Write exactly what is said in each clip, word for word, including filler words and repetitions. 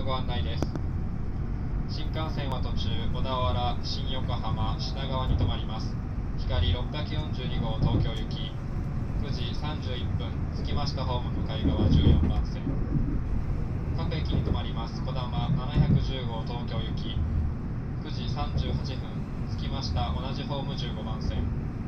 ご案内です。新幹線は途中、小田原、新横浜、品川に停まります。光ろっぴゃくよんじゅうに号東京行き、くじさんじゅういっぷん、着きましたホーム向かい側じゅうよんばん線。各駅に停まります小玉ななひゃくじゅう号東京行き、くじさんじゅうはちふん、着きました同じホームじゅうごばん線。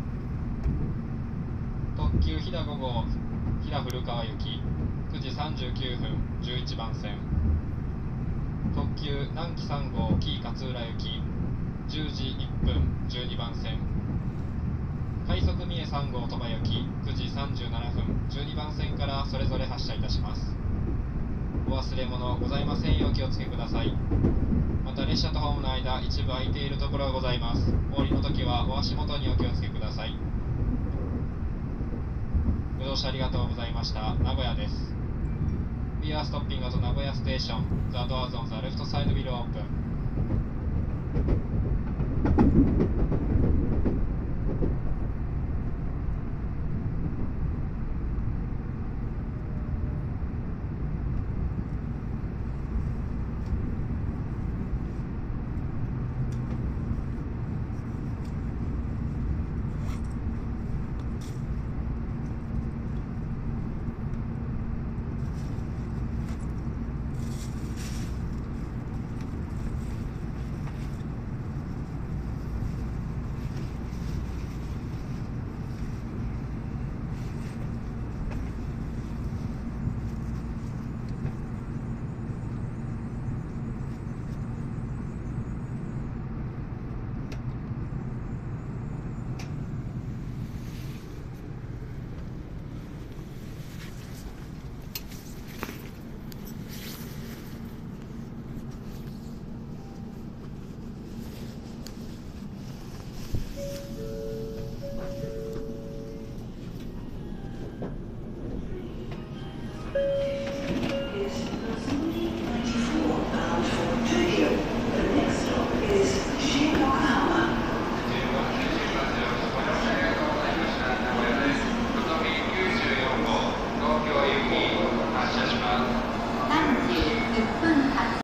特急飛騨ご号、飛騨古川行き、くじさんじゅうきゅうふん、じゅういちばん線。特急南紀さん号紀伊勝浦行き、じゅうじいっぷん、じゅうにばん線。快速三重さん号鳥羽行き、くじさんじゅうななふん、じゅうにばん線からそれぞれ発車いたします。お忘れ物ございませんようお気をつけください。また列車とホームの間、一部空いているところがございます。お降りの時はお足元にお気をつけください。ご乗車ありがとうございました。名古屋です。We are stopping at Nagoya Station. The doors on the left side will open.